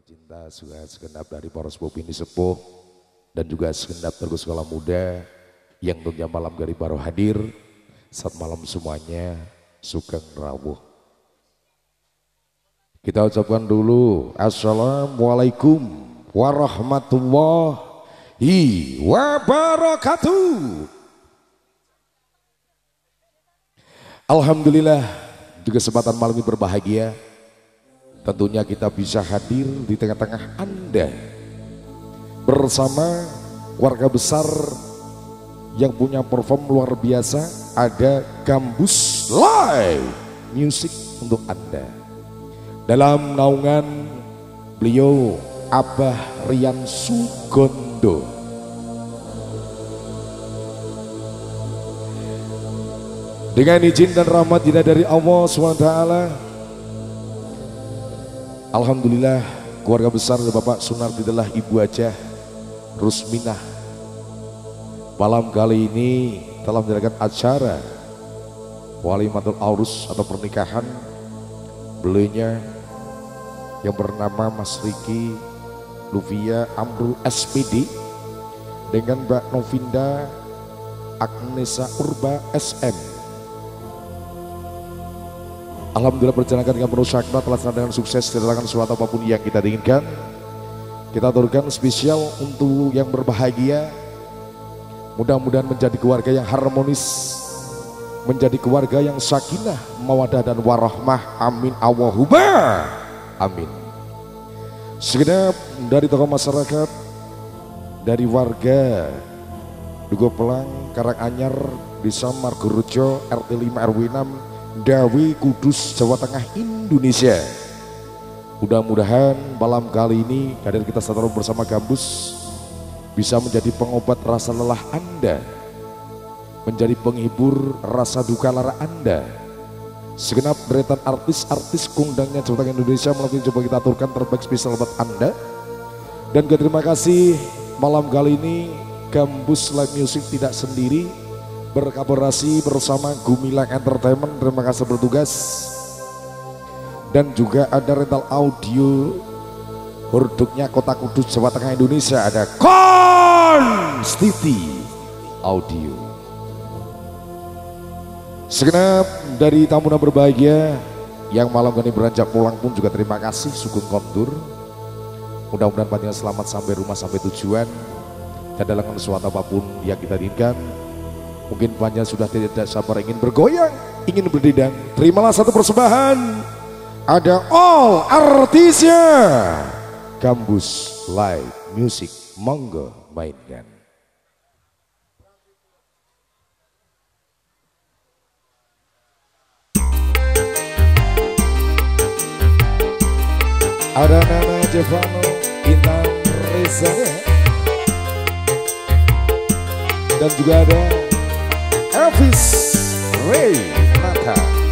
tercinta, juga segenap dari para sepupu ini sepuh dan juga segenap terus sekolah muda yang tentunya malam hari baru hadir. Saat malam semuanya sugeng rawuh. Kita ucapkan dulu Assalamualaikum warahmatullahi wabarakatuh. Alhamdulillah di kesempatan malam ini berbahagia. Tentunya kita bisa hadir di tengah-tengah Anda bersama warga besar yang punya perform luar biasa. Ada Gambus Live Music untuk Anda. Dalam naungan beliau Abah Rian Sugondo. Dengan izin dan rahmat dari Allah SWT, alhamdulillah keluarga besar dari Bapak Sunardi adalah Ibu Hajah Rusminah malam kali ini telah menjalankan acara walimatul aurus atau pernikahan beliaunya yang bernama Mas Riki Luvia Amrul SPD dengan Mbak Novinda Agnesa Urba SM. Alhamdulillah berjalan dengan penuh syakna, telah dengan sukses didatangkan suatu apapun yang kita inginkan. Kita aturkan spesial untuk yang berbahagia. Mudah-mudahan menjadi keluarga yang harmonis, menjadi keluarga yang sakinah, mawadah dan warahmah. Amin Allahumma amin. Segenap dari tokoh masyarakat, dari warga Dugo Pelang, Karanganyar, Desa Margorejo, RT 5 RW 6 Dawi, Kudus, Jawa Tengah, Indonesia. Mudah-mudahan malam kali ini kehadiran kita satu bersama Gambus bisa menjadi pengobat rasa lelah Anda, menjadi penghibur rasa duka lara Anda. Segenap deretan artis-artis kondangnya Jawa Tengah Indonesia melalui coba kita aturkan terbaik spesial buat Anda. Dan juga terima kasih malam kali ini Gambus Live Music tidak sendiri, berkolaborasi bersama Gumilang Entertainment. Terima kasih bertugas. Dan juga ada rental audio horduknya Kota Kudus Jawa Tengah Indonesia, ada Konstiti Audio. Segenap dari tamu yang berbahagia yang malam ini beranjak pulang pun juga terima kasih sugeng kontur. Mudah-mudahan panjang selamat sampai rumah sampai tujuan dan dalam sesuatu apapun yang kita inginkan. Mungkin banyak sudah tidak sabar ingin bergoyang, ingin berdidang. Terimalah satu persembahan. Ada all artisnya Gambus Live Music. Monggo mainkan. Ada Nana Jevano, Intan Reza, dan juga ada Elvis Ray Nata.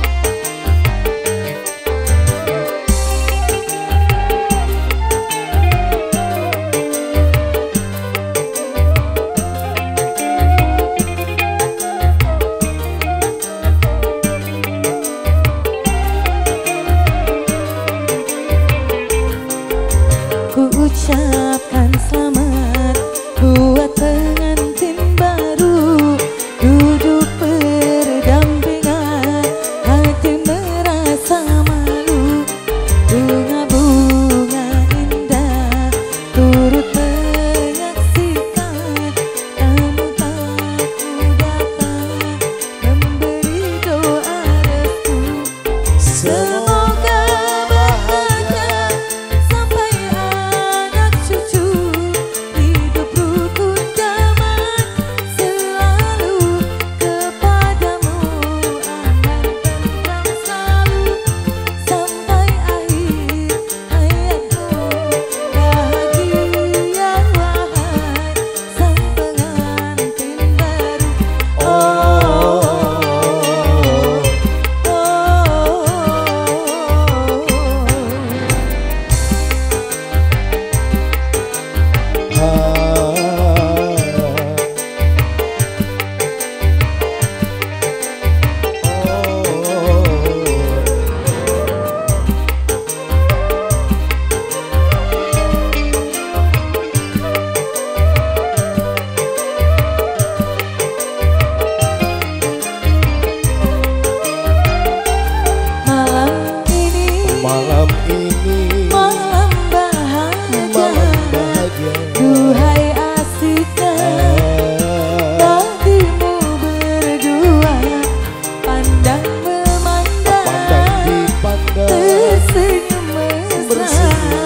Ku ucapkan selamat buat pengantin baru, duduk berdampingan, hati merasa malu. Bunga-bunga indah turut menyaksikan, tamu tamu datang memberi doa restu. Semoga bahagia sampai anak cucu,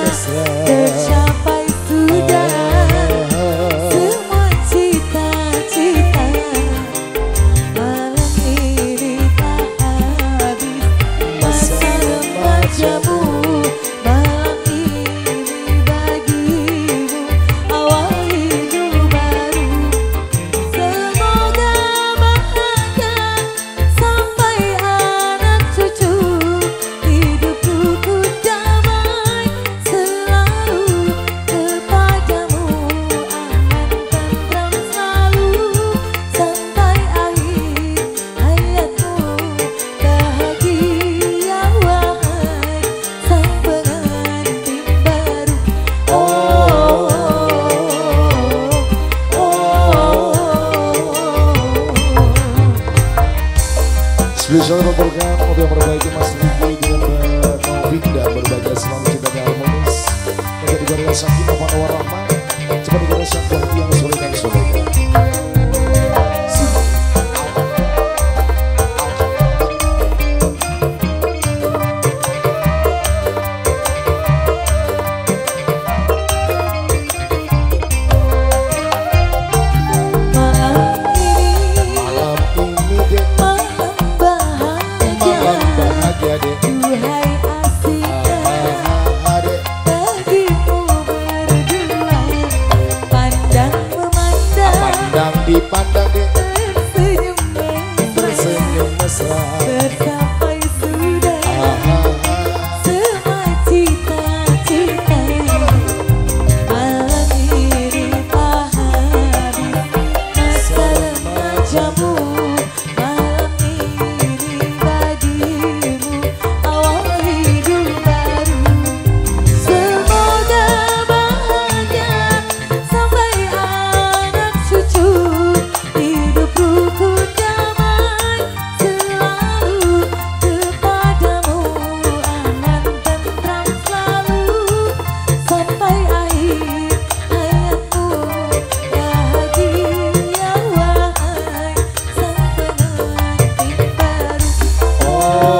mesra. tercapai sudah semua cita-cita. Malam ini tak habis masa remajamu. Malam ini bagimu awal hidup baru. Semoga bahagia sampai anak cucu. Hidup rukun damai selalu kepadamu. Aman tentram selalu sampai akhir hayatmu. Bahagia wahai sang pengantin baru. Spesial memperkenalkan mobil yang berbahagia Mas Riki dengan Mbak Novinda. Berbahagia selalu cinta dan harmonis. Menjadi garis sakinah warahmah. Cepat garis yang bahagia sore dan sore. Malam ini Malam ini deh, malam bahagia. malam bahagia deh. Duhai asik Dek. bagimu berdua. Pandang memandang Pandang dipandang deh, tersenyum mesra. tersenyum mesra. Tercapai sudah semua cita-cita. Malam ini tak habis masa remajamu. Malam ini bagimu awal hidup baru. Semoga bahagia sampai anak cucu. Hidup rukun damai selalu kepadamu. Aman tentram selalu sampai akhir hayatmu. Bahagia wahai sang pengantin baru.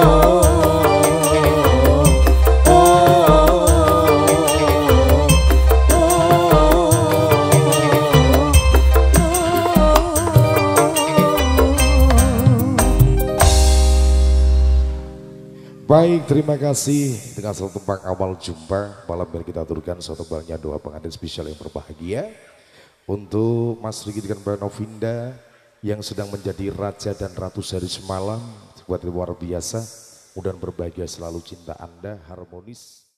Baik, terima kasih dengan satu tembang awal jumpa. Malam ini kita aturkan satu tembangnya doa pengantin spesial yang berbahagia untuk Mas Riki dengan Mbak Novinda yang sedang menjadi raja dan ratu sehari semalam. Buat luar biasa, mudah berbahagia selalu, cinta Anda harmonis.